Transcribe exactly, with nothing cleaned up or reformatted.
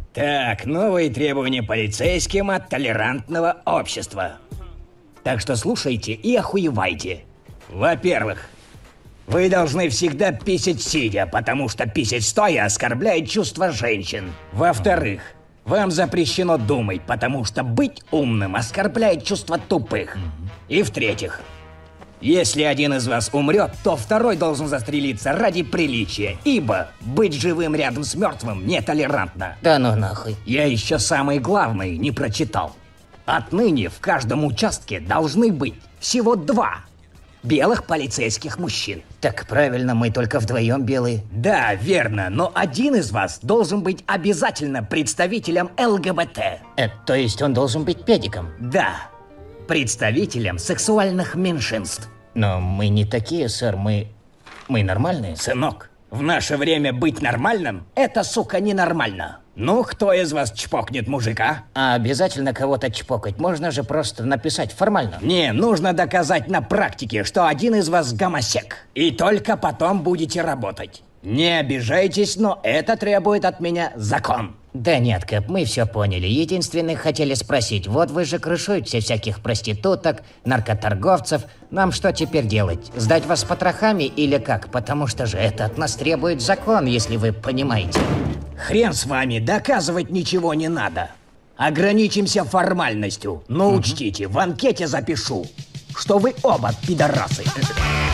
Так, новые требования полицейским от толерантного общества. Так что слушайте и охуевайте. Во-первых, вы должны всегда писать сидя, потому что писать стоя оскорбляет чувства женщин. Во-вторых, вам запрещено думать, потому что быть умным оскорбляет чувства тупых. И в-третьих, если один из вас умрет, то второй должен застрелиться ради приличия, ибо быть живым рядом с мертвым нетолерантно. Да ну нахуй. Я еще самое главное не прочитал. Отныне в каждом участке должны быть всего два белых полицейских мужчин. Так правильно, мы только вдвоем белые. Да, верно, но один из вас должен быть обязательно представителем ЛГБТ. Э, то есть он должен быть педиком? Да, представителем сексуальных меньшинств. Но мы не такие, сэр, мы... мы нормальные. Сынок, в наше время быть нормальным – это, сука, ненормально. Ну, кто из вас чпокнет мужика? А обязательно кого-то чпокать? Можно же просто написать формально. Не, нужно доказать на практике, что один из вас гомосек. И только потом будете работать. Не обижайтесь, но это требует от меня закон. Да нет, Кэп, мы все поняли. Единственное, хотели спросить, вот вы же крышуете всяких проституток, наркоторговцев. Нам что теперь делать? Сдать вас с потрохами или как? Потому что же это от нас требует закон, если вы понимаете. Хрен с вами, доказывать ничего не надо. Ограничимся формальностью. Но учтите, в анкете запишу, что вы оба пидорасы.